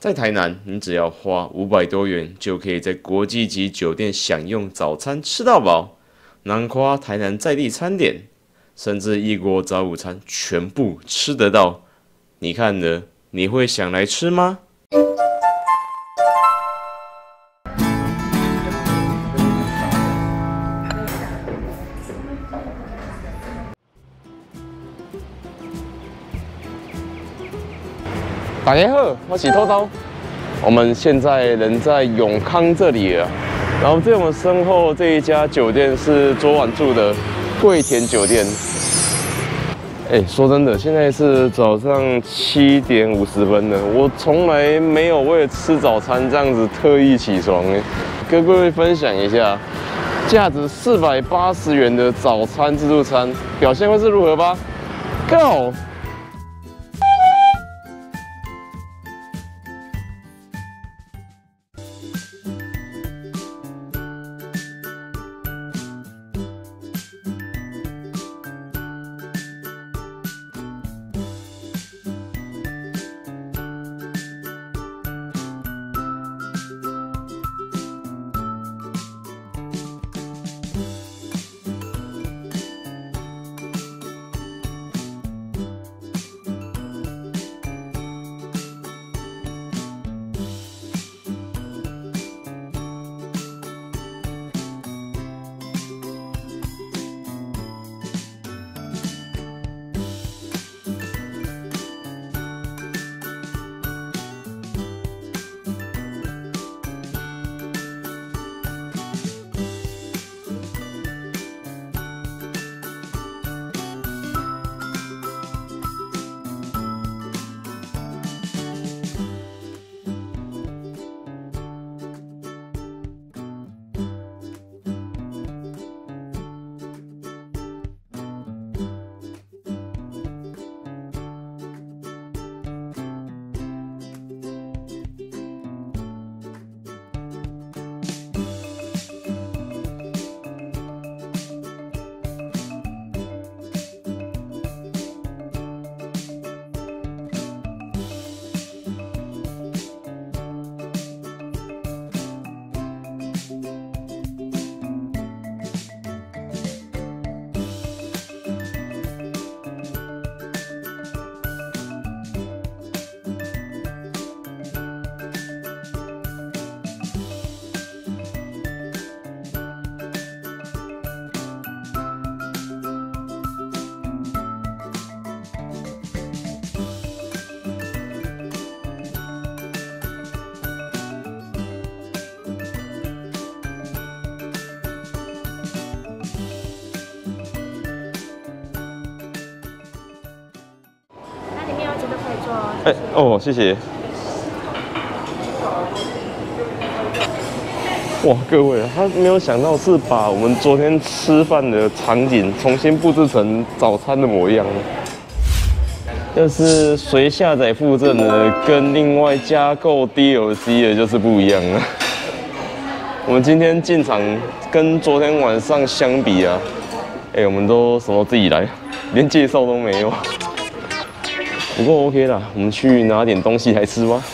在台南，你只要花500多元，就可以在国际级酒店享用早餐吃到饱，囊括台南在地餐点，甚至异国早午餐全部吃得到。你看了，你会想来吃吗？大家好，我是偷偷。我们现在人在永康这里了，然后在我们身后这一家酒店是昨晚住的桂田酒店。说真的，现在是早上7点50分了，我从来没有为了吃早餐这样子特意起床。跟各位分享一下，价值480元的早餐自助餐表现会是如何吧 ？Go！谢谢。哇，各位，他没有想到是把我们昨天吃饭的场景重新布置成早餐的模样。要是随下载附赠的，跟另外加购 DLC 的就是不一样了。我们今天进场跟昨天晚上相比啊，我们都什么都自己来，连介绍都没有。不过 OK 啦，我们去拿点东西来吃吧。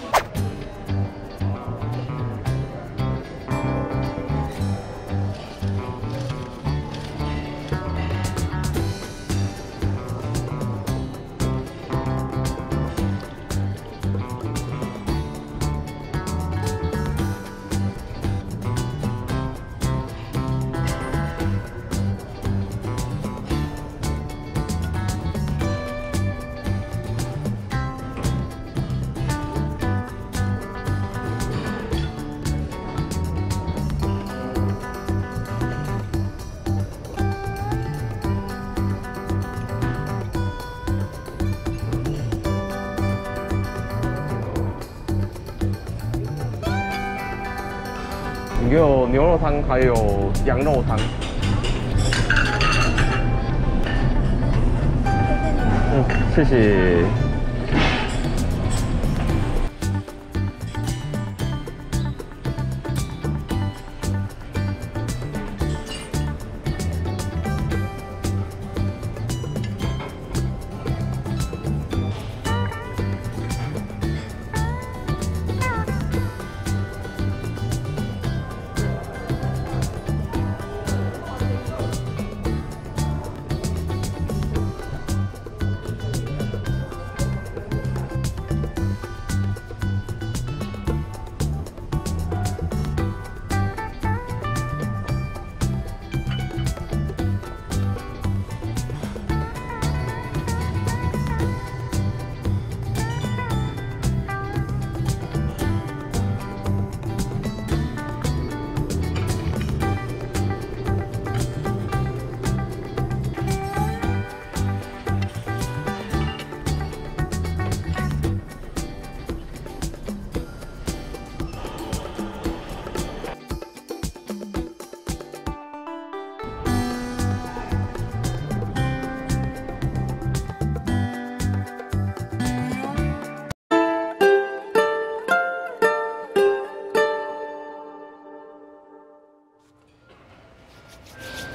你给我牛肉汤，还有羊肉汤。谢谢。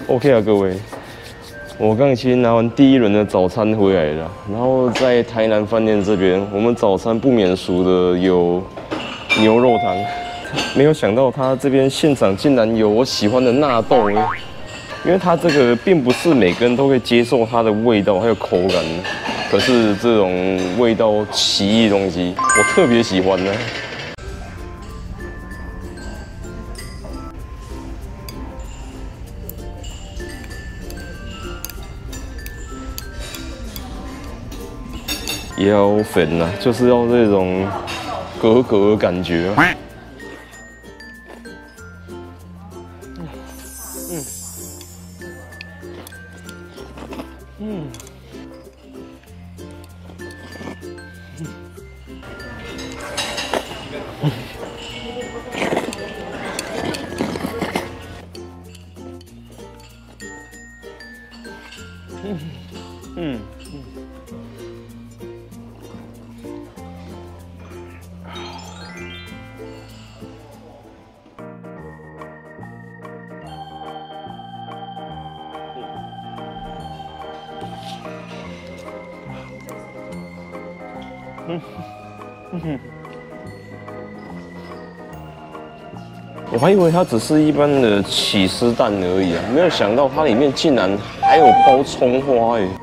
OK 啊，各位，我刚其实拿完第一轮的早餐回来了，然后在台南饭店这边，我们早餐不免俗的有牛肉汤，没有想到他这边现场竟然有我喜欢的纳豆耶，因为它这个并不是每个人都会接受它的味道还有口感，可是这种味道奇异的东西，我特别喜欢呢。要粉啊，就是要这种格格的感觉。我还以为它只是一般的起司蛋而已啊，没有想到它里面竟然还有包葱花耶！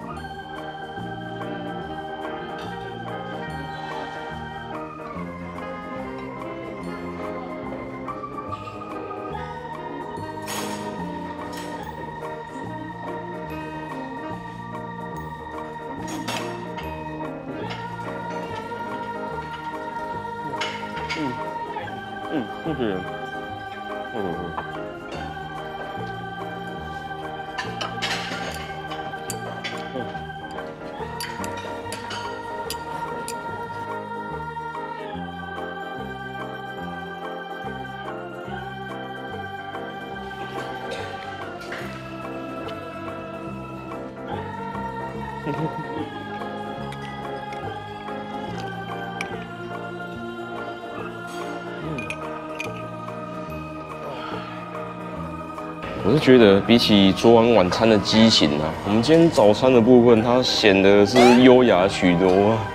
我是觉得比起昨晚晚餐的激情啊，我们今天早餐的部分它显得是优雅许多啊。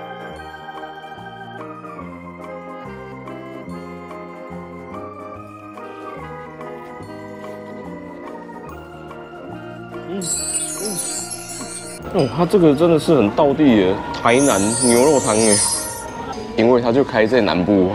哦，它这个真的是很道地的台南牛肉汤耶，因为它就开在南部。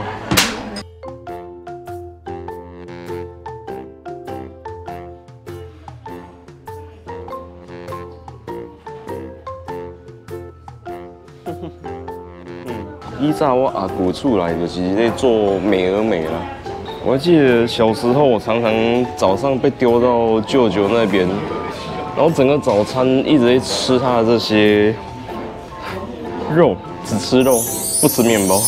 依照我阿姑厝来就是在做美而美啦。我还记得小时候，我常常早上被丢到舅舅那边，然后整个早餐一直在吃他的这些肉，只吃肉不吃面包。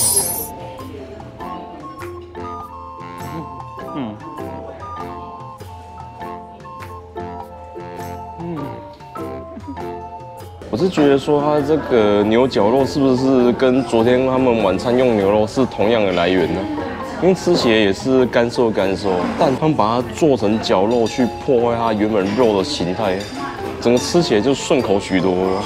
我是觉得说，它这个牛绞肉是不是跟昨天他们晚餐用牛肉是同样的来源呢？因为吃起来也是干瘦，但他们把它做成绞肉，去破坏它原本肉的形态，整个吃起来就顺口许多了。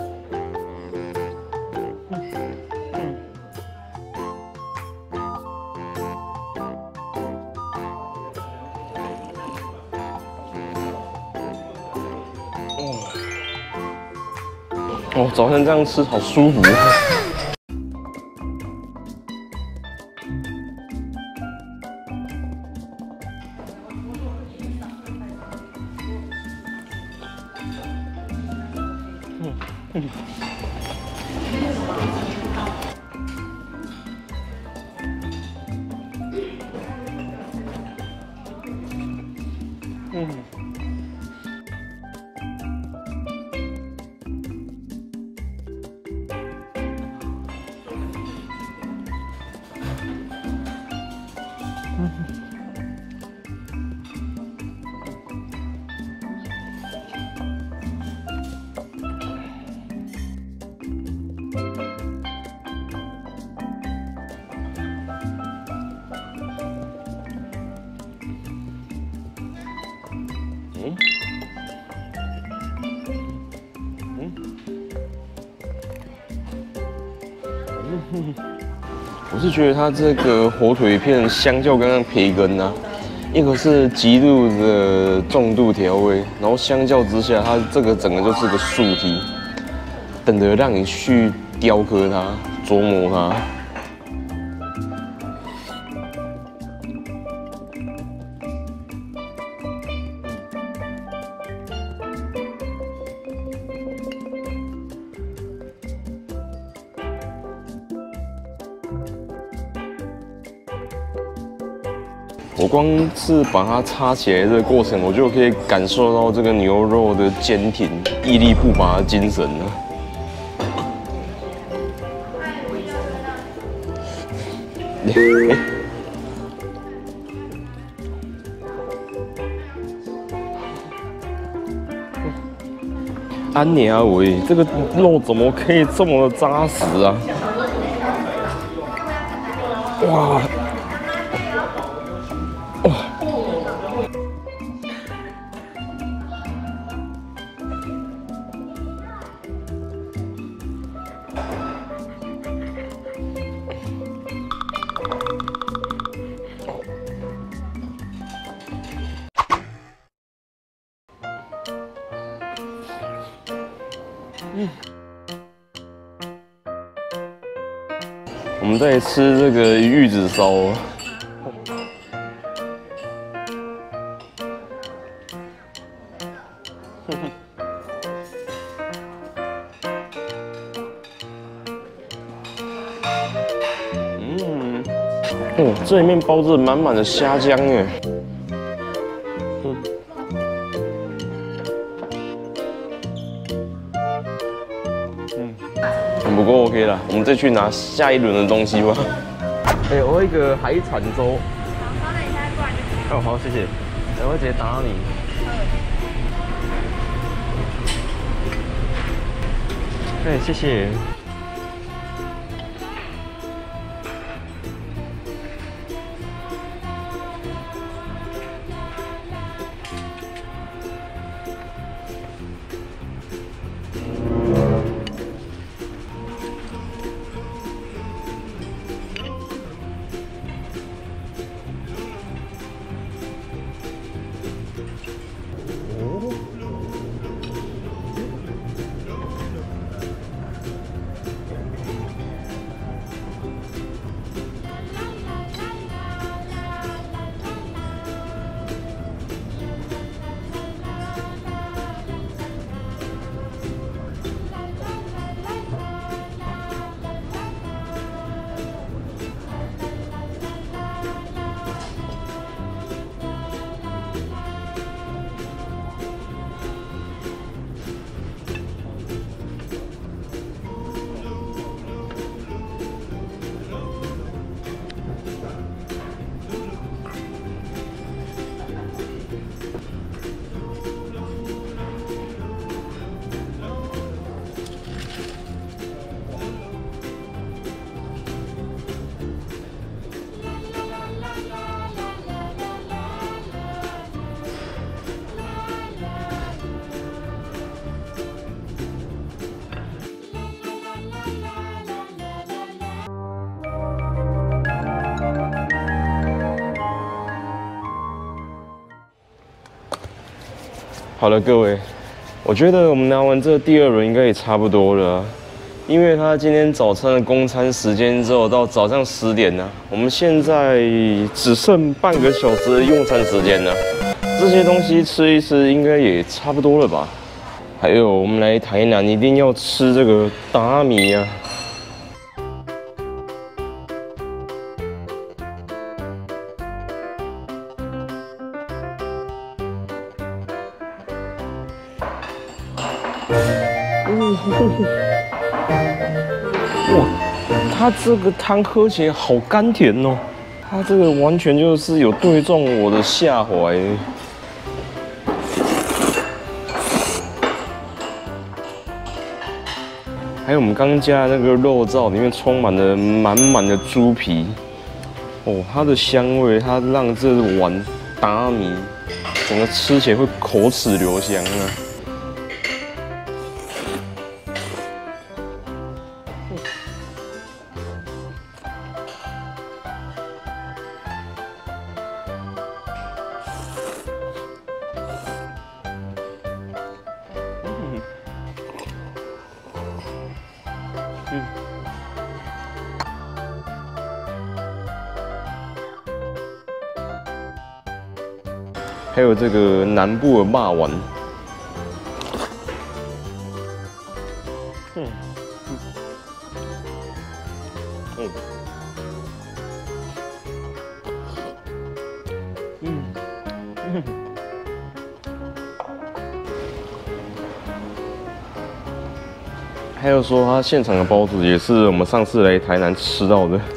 哦，早餐这样吃好舒服。 我是觉得它这个火腿片相较刚刚培根啊，一个是极度的重度调味，然后相较之下，它这个整个就是个素体，等着让你去雕刻它、琢磨它。我光是把它插起来的过程，我就可以感受到这个牛肉的坚挺、屹立不拔的精神了。安妮阿伟，这个肉怎么可以这么的扎实啊？哇！我们在吃这个玉子烧。哦，这里面包着满满的虾浆耶。不过 OK 了，我们再去拿下一轮的东西吧。哎，我一个海产粥。好，那你现在过来就可以。哦，好，谢谢。我会直接打你。哎，谢谢。好了，各位，我觉得我们拿完这第二轮应该也差不多了，因为他今天早餐的供餐时间只有到早上10点呢，我们现在只剩半个小时的用餐时间了，这些东西吃一吃应该也差不多了吧？还有，我们来台南一定要吃这个达米啊！哇，它这个汤喝起来好甘甜哦，它这个完全就是有对中我的下怀。还有我们刚加的那个肉燥，里面充满了满满的猪皮，哦，它的香味，它让这碗达米整个吃起来会口齿留香啊。 还有这个南部的肉丸。 还有说，它现场的包子也是我们上次来台南吃到的。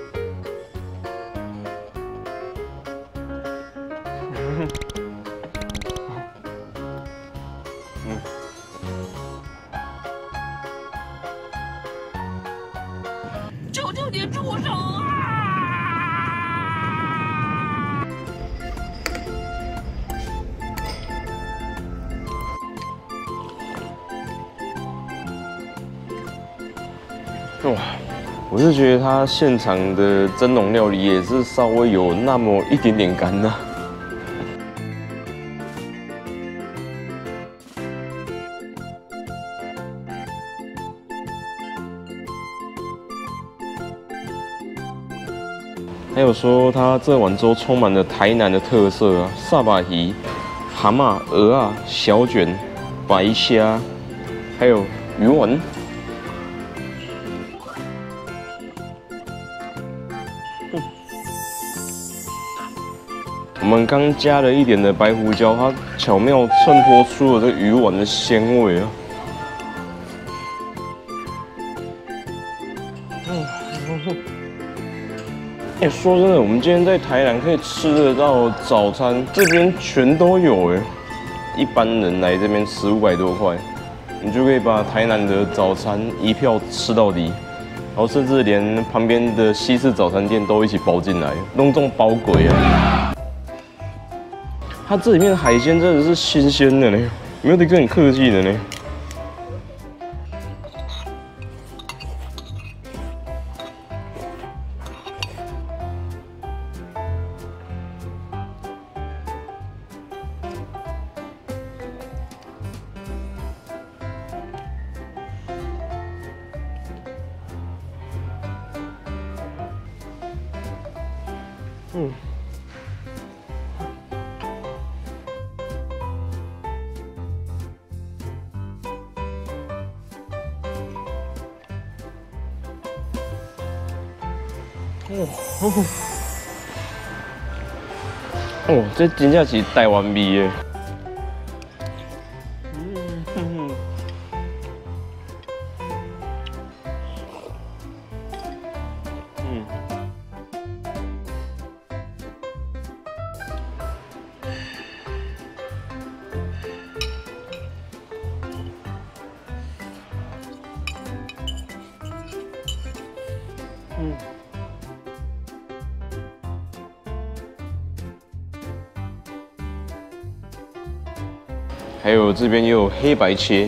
求求你住手啊！ 哇，我是觉得它现场的蒸笼料理也是稍微有那么一点点干呐、还有说，它这碗粥充满了台南的特色啊，萨巴鱼、蛤蟆、鹅啊、小卷、白虾，还有鱼丸。 我们刚加了一点的白胡椒，它巧妙衬托出了这鱼丸的鲜味啊。说真的，我们今天在台南可以吃得到早餐，这边全都有哎。一般人来这边吃500多块，你就可以把台南的早餐一票吃到底，然后甚至连旁边的西式早餐店都一起包进来，弄这种包鬼啊！它这里面的海鲜真的是新鲜的呢，没有得跟你客气的呢。 哦，这真正是台湾味耶！还有这边也有黑白切，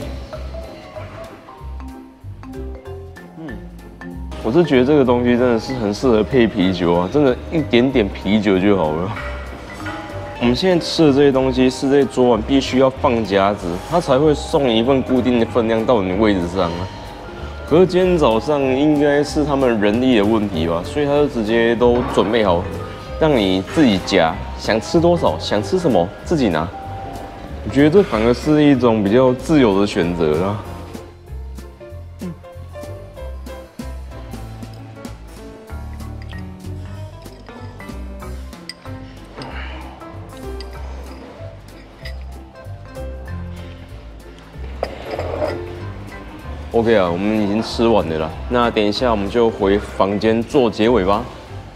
我是觉得这个东西真的是很适合配啤酒啊，真的一点点啤酒就好了。我们现在吃的这些东西是在昨晚必须要放夹子，它才会送一份固定的分量到你位置上啊。可是今天早上应该是他们人力的问题吧，所以他就直接都准备好，让你自己夹，想吃多少，想吃什么自己拿。 我觉得这反而是一种比较自由的选择啦。OK 啊，我们已经吃完了啦。那等一下我们就回房间做结尾吧。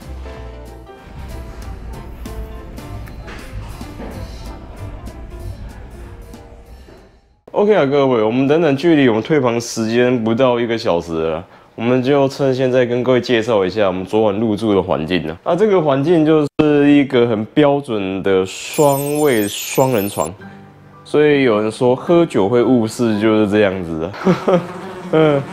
OK 啊，各位，我们等等距离我们退房时间不到1个小时了，我们就趁现在跟各位介绍一下我们昨晚入住的环境啊。这个环境就是一个很标准的双位双人床，所以有人说喝酒会误事就是这样子的。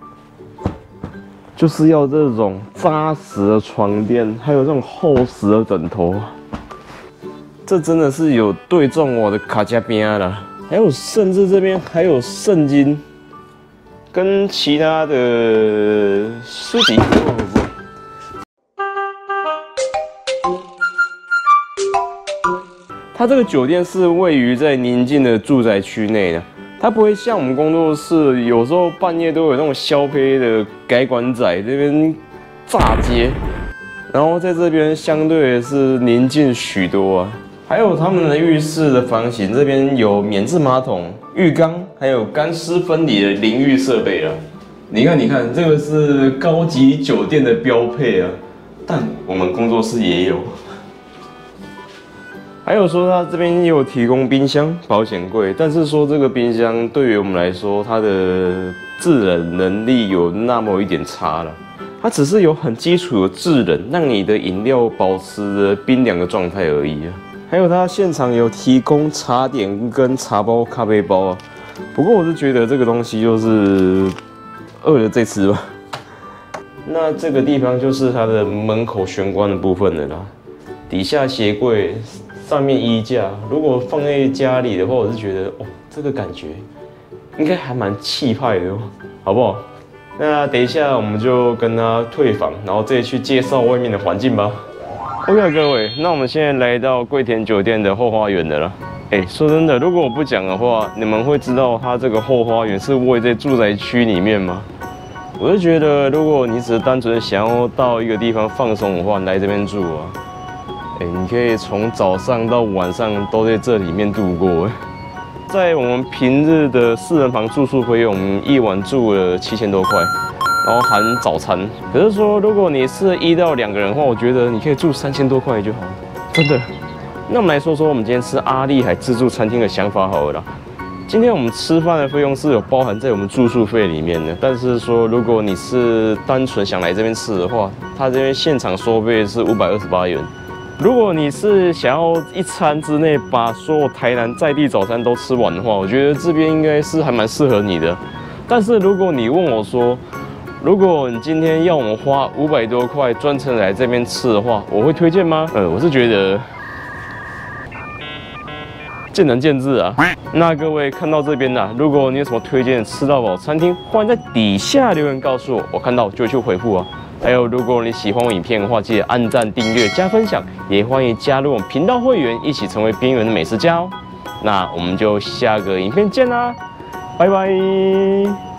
就是要这种扎实的床垫，还有这种厚实的枕头，这真的是有对中我的卡加边啦。 还有，甚至这边还有圣经， 跟其他的书籍不。它这个酒店是位于在宁静的住宅区内的，它不会像我们工作室，有时候半夜都有那种消费的改管仔这边炸街，然后在这边相对是宁静许多啊。还有他们的浴室的房型，这边有免治马桶、浴缸，还有干湿分离的淋浴设备啊。你看，这个是高级酒店的标配啊，但我们工作室也有。还有说它这边也有提供冰箱、保险柜，但是说这个冰箱对于我们来说，它的制冷能力有那么一点差了。它只是有很基础的制冷，让你的饮料保持着冰凉的状态而已啊。还有它现场有提供茶点跟茶包、咖啡包啊。不过我是觉得这个东西就是饿了再吃吧。那这个地方就是它的门口玄关的部分了啦，底下鞋柜。上面衣架，如果放在家里的话，我是觉得哦，这个感觉应该还蛮气派的哦，好不好？那等一下我们就跟他退房，然后再去介绍外面的环境吧。OK， 各位，那我们现在来到桂田酒店的后花园的了。说真的，如果我不讲的话，你们会知道它这个后花园是位在住宅区里面吗？我是觉得，如果你只是单纯想要到一个地方放松的话，来这边住啊。你可以从早上到晚上都在这里面度过。在我们平日的4人房住宿费用，我们一晚住了7000多块，然后含早餐。可是说，如果你是1到2个人的话，我觉得你可以住3000多块就好，真的。那我们来说说我们今天吃阿丽海自助餐厅的想法好了啦。今天我们吃饭的费用是有包含在我们住宿费里面的，但是说如果你是单纯想来这边吃的话，它这边现场收费是528元。如果你是想要一餐之内把所有台南在地早餐都吃完的话，我觉得这边应该是还蛮适合你的。但是如果你问我说，如果你今天要我们花500多块专程来这边吃的话，我会推荐吗？我是觉得见仁见智啊。那各位看到这边啦，如果你有什么推荐的吃到饱餐厅，欢迎在底下留言告诉我，我看到就会去回复啊。还有，如果你喜欢我影片的话，记得按赞、订阅、加分享，也欢迎加入我们频道会员，一起成为边缘的美食家哦。那我们就下个影片见啦，拜拜。